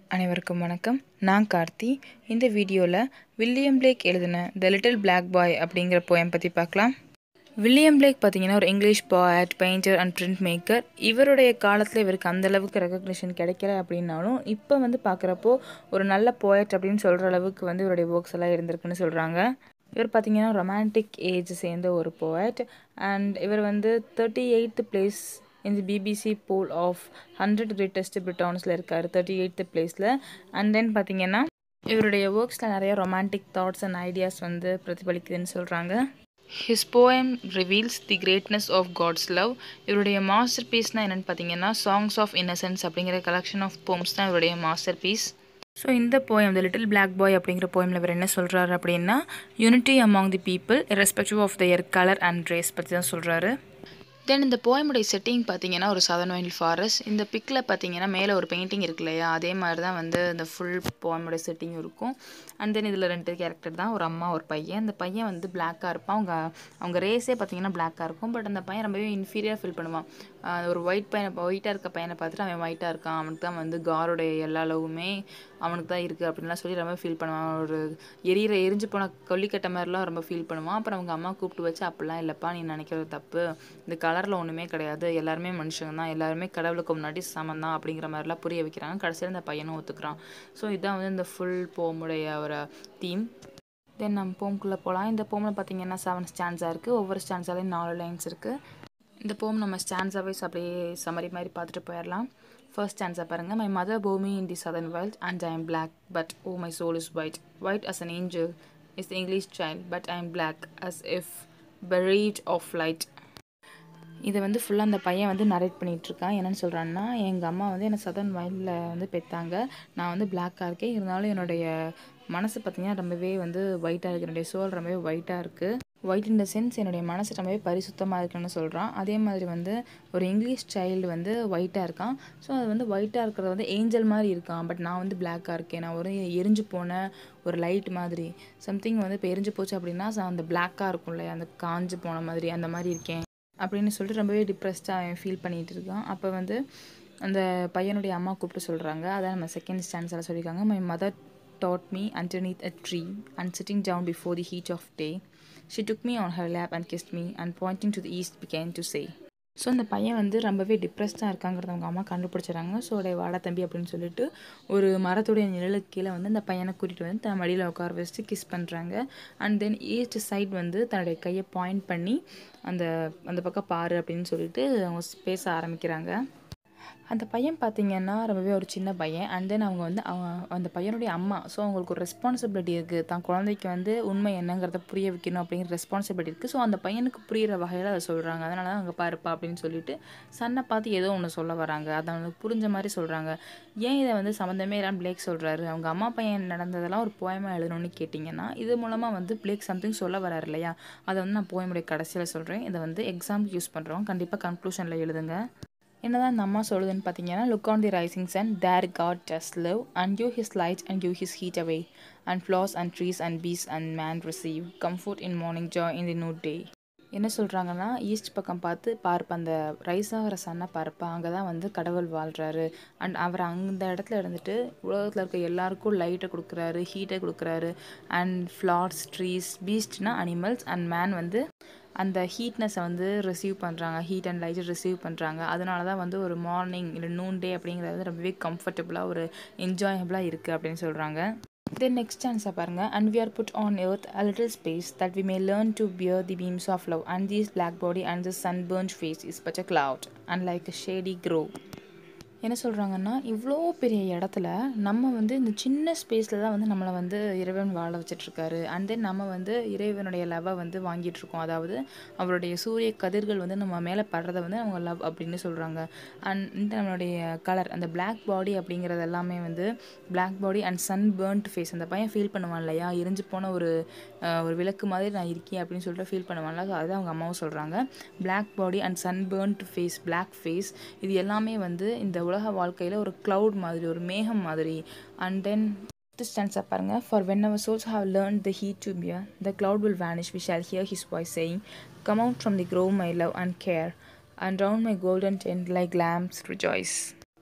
அனைவருக்கும் வணக்கம். நான் கார்த்தி. இந்த வீடியோவில் வில்லியம் பிளேக் எழுதின த லிட்டில் பிளாக் பாய் அப்படிங்கிற போயம் பற்றி பார்க்கலாம். வில்லியம் பிளேக் பார்த்தீங்கன்னா ஒரு English poet, painter and printmaker. இவருடைய காலத்தில் இவருக்கு அந்தளவுக்கு ரெகக்னிஷன் கிடைக்கல அப்படின்னாலும் இப்போ பார்க்குறப்போ ஒரு நல்ல போயட் அப்படின்னு சொல்கிற அளவுக்கு இவருடைய ஒர்க்ஸ் எல்லாம் இருந்திருக்குன்னு சொல்கிறாங்க. இவர் பார்த்தீங்கன்னா ரொமான்டிக் ஏஜ் சேர்ந்த ஒரு போயட் அண்ட் இவர் 38th பிளேஸ் இந்த பிபிசி போல் ஆஃப் 100 கிரேட்டஸ்ட் பிரிட்டான்ஸில் இருக்கார், 38th பிளேஸில். அண்ட் தென் பார்த்தீங்கன்னா இவருடைய ஒர்க்ஸில் நிறைய ரொமான்டிக் தாட்ஸ் அண்ட் ஐடியாஸ் பிரதிபலிக்குதுன்னு சொல்கிறாங்க. His poem reveals the greatness of God's love. இவருடைய மாஸ்டர் பீஸ்னால் என்னென்னு பார்த்தீங்கன்னா சாங்ஸ் ஆஃப் இன்னசென்ஸ் அப்படிங்கிற கலெக்ஷன் ஆஃப் போம்ஸ் தான் இவருடைய மாஸ்டர் பீஸ். ஸோ இந்த poem the little black boy அப்படிங்கிற போயமில் இவர் என்ன சொல்கிறாரு அப்படின்னா unity among the people irrespective of their colour and race பற்றி தான் சொல்கிறாரு. தென் இந்த போயமுடைய செட்டிங் பார்த்தீங்கன்னா ஒரு சதர்ன் வைல்ட் ஃபாரஸ்ட். இந்த பிக்கில் பார்த்தீங்கன்னா மேலே ஒரு பெயிண்டிங் இருக்கு இல்லையா, அதே மாதிரி தான் இந்த ஃபுல் போயமுடைய செட்டிங் இருக்கும். அண்ட் தென் இதில் 2 கேரக்டர் தான், ஒரு அம்மா ஒரு பையன். அந்த பையன் பிளாக்காக இருப்பான், அவங்க ரேஸே பார்த்தீங்கன்னா பிளாக்காக இருக்கும். பட் அந்த பையன் ரொம்பவே இன்ஃபீரியராக ஃபீல் பண்ணுவான். ஒரு ஒயிட்டாக இருக்க பையனை பார்த்துட்டு அவன் ஒயிட்டாக இருக்கான், அவனுக்கு தான் காரோடைய எல்லா லவ்வுமே அவனுக்கு தான் இருக்குது அப்படின்லாம் சொல்லி ரொம்ப ஃபீல் பண்ணுவான். ஒரு எரிஞ்சு போன கொல்லிக்கட்டை மாதிரிலாம் ரொம்ப ஃபீல் பண்ணுவான். அப்புறம் அவங்க அம்மா கூப்பிட்டு வச்சு அப்படிலாம் இல்லைப்பா, நீ நினைக்கிறது தப்பு, இந்த கலரில் ஒன்றுமே கிடையாது, எல்லாருமே மனுஷங்க தான், எல்லாருமே கடவுளுக்கு முன்னாடி சமம் தான் அப்படிங்கிற மாதிரிலாம் புரிய வைக்கிறாங்க. கடைசியில் இந்த பையனும் ஒத்துக்கிறான். ஸோ இதுதான் இந்த ஃபுல் போமுடைய ஒரு தீம். தென் நம்ம போம்குள்ளே போகலாம். இந்த போமில் பார்த்தீங்கன்னா 7 ஸ்டான்ஸாக இருக்குது. ஒவ்வொரு ஸ்டான்ஸாலையும் 4 லைன்ஸ் இருக்குது. இந்த போம் நம்ம ஸ்டான்ஸா வைஸ் அப்படியே சம்மரி மாதிரி பார்த்துட்டு போயிடலாம். ஃபர்ஸ்ட் ஸ்டான்ஸா பாருங்கள். My mother bore me in the southern wild and I am black but oh my soul is white. White as an angel is the English child but I am black as if buried of light. இதை ஃபுல்லாக அந்த பையன் narrate பண்ணிகிட்ருக்கான். என்னென்னு சொல்கிறான்னா, எங்கள் அம்மா என்னை southern வைல்டில் பெற்றாங்க, நான் பிளாக்காக இருக்கேன், இருந்தாலும் என்னுடைய மனசு பார்த்திங்கன்னா ரொம்பவே ஒயிட்டாக இருக்குது, என்னுடைய சோல் ரொம்பவே ஒயிட்டாக இருக்குது. ஒயிட் இன் த சென்ஸ் என்னுடைய மனசு ரொம்பவே பரிசுத்தமாக இருக்குன்னு சொல்கிறான். அதே மாதிரி ஒரு இங்கிலீஷ் சைல்டு ஒயிட்டாக இருக்கான். ஸோ அது ஒயிட்டாக இருக்கிறது ஏஞ்சல் மாதிரி இருக்கான். பட் நான் பிளாக்காக இருக்கேன், நான் ஒரு எரிஞ்சு போன ஒரு லைட் மாதிரி சம்திங் இப்போ எரிஞ்சு போச்சு அப்படின்னா அந்த பிளாக்காக இருக்கும் இல்லையா, அந்த காஞ்சு போன மாதிரி அந்த மாதிரி இருக்கேன் அப்படின்னு சொல்லிட்டு ரொம்பவே டிப்ரெஸ்டாக அவன் ஃபீல் பண்ணிகிட்டு இருக்கான். அப்போ அந்த பையனுடைய அம்மா கூப்பிட்டு சொல்கிறாங்க. அதான் நம்ம செகண்ட் ஸ்டான்ஸில் சொல்லியிருக்காங்க. My mother taught me underneath a tree and sitting down before the heat of day she took me on her lap and kissed me and pointing to the east began to say. So அந்த பையன் ரொம்பவே டிப்ரெஸ்டாக இருக்காங்கிறத அவங்க அம்மா கண்டுபிடிச்சிடறாங்க. So வாடா தம்பி அப்படின்னு சொல்லிட்டு ஒரு மரத்துடைய நிழலுக்கு கீழே அந்த பையனை கூட்டிகிட்டு தன் மடியில் உட்கார வச்சுட்டு கிஸ் பண்ணுறாங்க. அண்ட் தென் ஈஸ்ட் சைட் தன்னுடைய கையை பாயிண்ட் பண்ணி அந்த பக்கம் பாரு அப்படின்னு சொல்லிட்டு அவங்க பேச ஆரம்பிக்கிறாங்க. அந்த பையன் பார்த்திங்கன்னா ரொம்பவே ஒரு சின்ன பையன். அண்ட் தென் அவங்க அந்த பையனுடைய அம்மா. ஸோ அவங்களுக்கு ஒரு ரெஸ்பான்சிபிலிட்டி இருக்குது, தான் குழந்தைக்கு உண்மை என்னங்கிறத புரிய வைக்கணும் அப்படிங்கிற ரெஸ்பான்சிபிலிட்டி இருக்குது. ஸோ அந்த பையனுக்கு புரிகிற வகையில் அதை சொல்கிறாங்க. அதனால தான் அங்கே பாருப்பா அப்படின்னு சொல்லிட்டு சன்னை பார்த்து ஏதோ ஒன்று சொல்ல வராங்க. அதை அவனுக்கு புரிஞ்ச மாதிரி சொல்கிறாங்க. ஏன் இதை சம்மந்தமே இல்லாமல் பிளேக் சொல்கிறாரு, அவங்க அம்மா பையன் நடந்ததெல்லாம் ஒரு போயமாக எழுதணும்னு கேட்டிங்கன்னா, இது மூலமாக பிளேக் சம்திங் சொல்ல வராரு இல்லையா, அதை நான் போயமுடைய கடைசியில் சொல்கிறேன். இதை எக்ஸாம்பிள் யூஸ் பண்ணுறோம், கண்டிப்பாக கன்க்ளூஷனில் எழுதுங்க. என்னதான் அந்த அம்மா சொல்லுதுன்னு பார்த்தீங்கன்னா, look on the rising sun there God does live and give his light and give his heat away and flowers and trees and beasts and men receive comfort in morning joy in the noonday. என்ன சொல்கிறாங்கன்னா, east பக்கம் பார்த்து பார்ப்ப, அந்த rice ஆகிற சன்னை பார்ப்பா, அங்கே தான் கடவுள் வாழ்கிறாரு. அண்ட் அவர் அந்த இடத்துல இருந்துட்டு உலகத்தில் இருக்க எல்லாருக்கும் லைட்டை கொடுக்குறாரு, ஹீட்டை கொடுக்குறாரு. அண்ட் ஃப்ளார்ஸ், ட்ரீஸ், பீஸ்ட்னா அனிமல்ஸ், அண்ட் மேன் அந்த ஹீட்னஸை ரிசீவ் பண்ணுறாங்க, ஹீட் அண்ட் லைட்டை ரிசீவ் பண்ணுறாங்க. அதனால தான் ஒரு மார்னிங் இல்லை நூன் டே அப்படிங்கிறது ரொம்பவே கம்ஃபர்டபுளாக ஒரு என்ஜாயபுளாக இருக்குது அப்படின்னு சொல்கிறாங்க. Then next answer பாருங்க. And we are put on earth a little space that we may learn to bear the beams of love and this black body and this sunburnt face is but a cloud and like a shady grove. என்ன சொல்கிறாங்கன்னா, இவ்வளோ பெரிய இடத்துல நம்ம இந்த சின்ன ஸ்பேஸில் தான் நம்மளை இறைவன் வாழ வச்சிட்ருக்காரு. அண்ட் தென் நம்ம இறைவனுடைய லவ்வை வாங்கிட்டுருக்கோம். அதாவது அவருடைய சூரிய கதிர்கள் நம்ம மேலே படுறதை அவங்க லவ் அப்படின்னு சொல்கிறாங்க. அண்ட் நம்மளுடைய கலர், அந்த பிளாக் பாடி அப்படிங்கிறது எல்லாமே black body and sun burnt face. அந்த பையன் ஃபீல் பண்ணுவான் இல்லையா, எரிஞ்சு போன ஒரு விளக்கு மாதிரி நான் இருக்கேன் அப்படின்னு சொல்லிட்டு ஃபீல் பண்ணுவான்ல, அதுதான் அவங்க அம்மாவும் சொல்கிறாங்க. Black body and sun burnt face, black face, இது எல்லாமே இந்த உலக வாழ்க்கையில் ஒரு க்ளவுட் மாதிரி, ஒரு மேகம் மாதிரி. அண்ட் தென் ஸ்டான்ஸாக பாருங்க. For when our souls have learned the heat to bear, the cloud will vanish, we shall hear his voice saying, come out from the grove my love and care, and round my golden tent like lamps rejoice.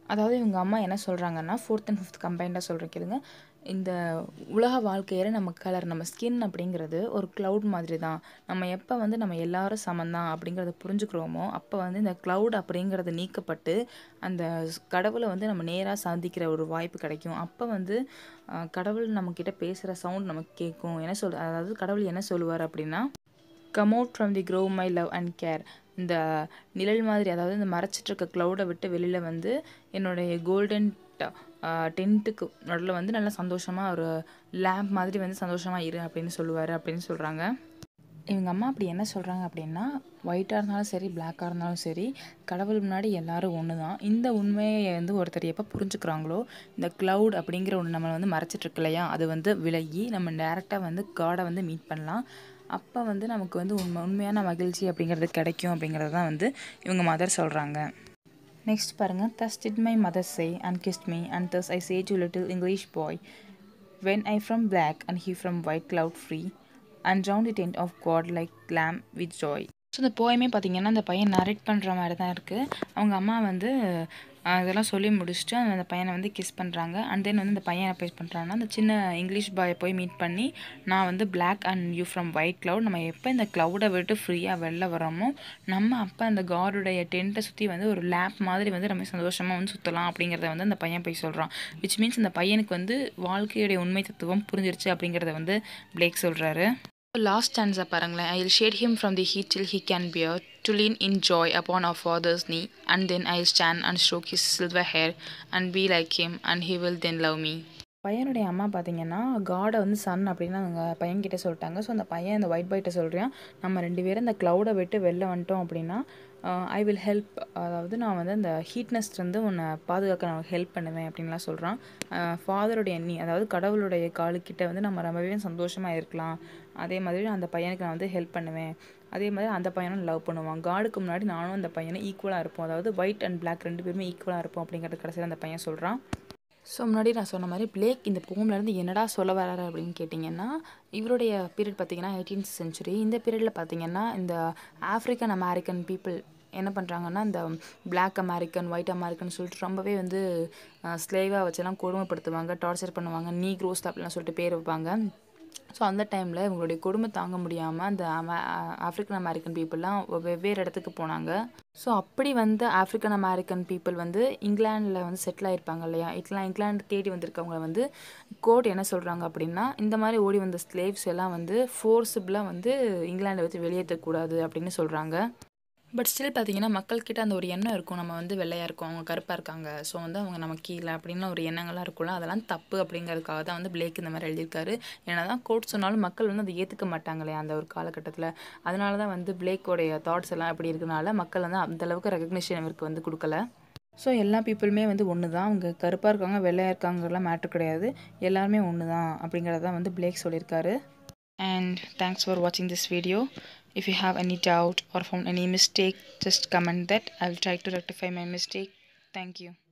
அதாவது இவங்க அம்மா என்ன சொல்கிறாங்கன்னா 4th and 5th கம்பைண்டாக சொல்கிறேன் கேளுங்க. இந்த உலக வாழ்க்கையில் நம்ம கலர் நம்ம ஸ்கின் அப்படிங்கிறது ஒரு க்ளவுட் மாதிரி தான். நம்ம எப்போ வந்து நம்ம எல்லாரும் சமந்தான் அப்படிங்கிறத புரிஞ்சுக்கிறோமோ அப்போ வந்து இந்த க்ளவுட் அப்படிங்கிறது நீக்கப்பட்டு அந்த கடவுளை வந்து நம்ம நேராக சந்திக்கிற ஒரு வாய்ப்பு கிடைக்கும். அப்போ வந்து கடவுள் நம்மக்கிட்ட பேசுகிற சவுண்ட் நமக்கு கேட்கும். அதாவது கடவுள் என்ன சொல்லுவார் அப்படின்னா, come out from the grove my love and care. இந்த நிழல் மாதிரி, அதாவது இந்த மறைச்சிட்டு இருக்க க்ளவுடை விட்டு வெளியில் வந்து என்னுடைய கோல்டன் டென்ட்டுக்கு நடுவில் வந்து நல்லா சந்தோஷமாக ஒரு லேம்ப் மாதிரி வந்து சந்தோஷமாக இரு அப்படின்னு சொல்லுவார் அப்படின்னு சொல்கிறாங்க. இவங்க அம்மா அப்படி என்ன சொல்கிறாங்க அப்படின்னா, ஒயிட்டாக இருந்தாலும் சரி பிளாக்காக இருந்தாலும் சரி கடவுள் முன்னாடி எல்லாரும் ஒன்று தான். இந்த உண்மையை வந்து ஒருத்தர் எப்போ புரிஞ்சுக்கிறாங்களோ, இந்த க்ளவுட் அப்படிங்கிற ஒன்று நம்மளை வந்து மறைச்சிட்ருக்கு இல்லையா, அது வந்து விலகி நம்ம டேரெக்டாக வந்து காடை வந்து மீட் பண்ணலாம். அப்போ வந்து நமக்கு வந்து உண்மையான மகிழ்ச்சி அப்படிங்கிறது கிடைக்கும் அப்படிங்கிறது தான் வந்து இவங்க மதர் சொல்கிறாங்க. நெக்ஸ்ட் பாருங்கள். Thus did my mother say and kissed me, and thus I say to little English boy, when I from black and he from white cloud free, and round the tent of God like lamb with joy. So இந்த போயமே பார்த்திங்கன்னா அந்த பையன் narrate பண்ணுற மாதிரி தான் இருக்குது. அவங்க அம்மா வந்து இதெல்லாம் சொல்லி முடிச்சுட்டு அந்த பையனை வந்து கிஸ் பண்ணுறாங்க. அண்ட் தென் வந்து அந்த பையன் என்ன பண்ணுறாங்கன்னா, அந்த சின்ன இங்கிலீஷ் பாயை போய் மீட் பண்ணி, நான் வந்து black and you from white cloud, நம்ம எப்போ இந்த க்ளவுடை விட்டு ஃப்ரீயாக வெளில வரோமோ நம்ம அப்போ அந்த காடுடைய டென்ட்டை சுற்றி வந்து ஒரு லேம்ப் மாதிரி வந்து நம்ம சந்தோஷமாக வந்து சுற்றலாம் அப்படிங்கிறத வந்து அந்த பையன் போய் சொல்கிறான். விச் மீன்ஸ் இந்த பையனுக்கு வந்து வாழ்க்கையுடைய உண்மை தத்துவம் புரிஞ்சிருச்சு அப்படிங்கிறத வந்து பிளேக் சொல்கிறாரு. லாஸ்ட் ஸ்டான்ஸா பாருங்களேன். I will shade him from the heat till he can bear, to lean in joy upon our father's knee, and then I'll stand and stroke his silver hair and be like him, and he will then love me. பையனுடைய அம்மா பார்த்தீங்கன்னா காடை வந்து Sun அப்படின்னு அவங்க பையன்கிட்ட சொல்லிட்டாங்க. So அந்த பையன் அந்த ஒயிட் பாய்ட்ட சொல்கிறான், நம்ம 2 பேரும் இந்த க்ளவுடை விட்டு வெளில வந்துட்டோம் அப்படின்னா ஐ வில் ஹெல்ப், அதாவது நான் வந்து அந்த ஹீட்னஸ்லேருந்து உன்னை பாதுகாக்க நான் ஹெல்ப் பண்ணுவேன் அப்படின்லாம் சொல்கிறான். ஃபாதருடைய எண்ணி, அதாவது கடவுளுடைய காலுக்கிட்ட வந்து நம்ம ரொம்பவே சந்தோஷமாக இருக்கலாம். அதே மாதிரி அந்த பையனுக்கு நான் வந்து ஹெல்ப் பண்ணுவேன். அதே மாதிரி அந்த பையனும் லவ் பண்ணுவான். காடுக்கு முன்னாடி நானும் அந்த பையனை ஈக்குவலாக இருப்போம், அதாவது ஒயிட் அண்ட் பிளாக் 2 பேருமே ஈக்குவலாக இருப்போம் அப்படிங்கிறது கடைசியில் அந்த பையன் சொல்கிறான். ஸோ முன்னாடி நான் சொன்ன மாதிரி பிளேக் இந்த போம்லேருந்து என்னடா சொல்ல வராரு அப்படின்னு கேட்டிங்கன்னா, இவருடைய பீரியட் பார்த்திங்கன்னா 18th century. இந்த பீரியடில் பார்த்திங்கன்னா இந்த ஆஃப்ரிக்கன் அமெரிக்கன் பீப்புள் என்ன பண்ணுறாங்கன்னா, இந்த பிளாக் அமெரிக்கன் ஒயிட் அமெரிக்கன் சொல்லிட்டு ரொம்பவே வந்து ஸ்லேவாக வச்செல்லாம் கொடுமைப்படுத்துவாங்க, டார்ச்சர் பண்ணுவாங்க, நீக்ரோஸ் அப்படிலாம் சொல்லிட்டு பேர் வைப்பாங்க. ஸோ அந்த டைமில் இவங்களுடைய கொடுமை தாங்க முடியாமல் அந்த ஆஃப்ரிக்கன் அமெரிக்கன் பீப்புளெலாம் வெவ்வேறு இடத்துக்கு போனாங்க. ஸோ அப்படி வந்து ஆஃப்ரிக்கன் அமெரிக்கன் பீப்புள் வந்து இங்கிலாண்டில் வந்து செட்டில் ஆகிருப்பாங்க இல்லையா, இங்கிலாந்து தேடி வந்திருக்கவங்க வந்து கோர்ட் என்ன சொல்கிறாங்க அப்படின்னா, இந்த மாதிரி ஓடி வந்த ஸ்லேவ்ஸ் எல்லாம் வந்து ஃபோர்ஸபிளாக வந்து இங்கிலாண்டை வச்சு வெளியேற்றக்கூடாது அப்படின்னு சொல்கிறாங்க. பட் ஸ்டில் பார்த்தீங்கன்னா மக்கள்கிட்ட அந்த ஒரு எண்ணம் இருக்கும், நம்ம வந்து வெள்ளையாக இருக்கோம், அவங்க கருப்பாக இருக்காங்க, ஸோ வந்து அவங்க நம்ம கீழே அப்படின்னு ஒரு எண்ணங்கள்லாம் இருக்கும்ல, அதெல்லாம் தப்பு அப்படிங்கிறதுக்காக தான் வந்து பிளேக் இந்த மாதிரி எழுதியிருக்காரு. ஏன்னா தான் கோர்ட் சொன்னாலும் மக்கள் வந்து அதை ஏற்றுக்க மாட்டாங்களே அந்த ஒரு காலகட்டத்தில். அதனால தான் வந்து பிளேக்கோடைய தாட்ஸ் எல்லாம் எப்படி இருக்கனால மக்கள் வந்து அந்தளவுக்கு ரெகக்னிஷன் இவருக்கு வந்து கொடுக்கல. ஸோ எல்லா பீப்புளுமே வந்து ஒன்று தான், அவங்க கருப்பாக இருக்காங்க வெள்ளையாக இருக்காங்கலாம் மேட்ரு கிடையாது, எல்லாருமே ஒன்று தான் அப்படிங்கிறதான் வந்து பிளேக் சொல்லியிருக்காரு. And thanks for watching this video. If you have any doubt or found any mistake, just comment that. I'll try to rectify my mistake. Thank you.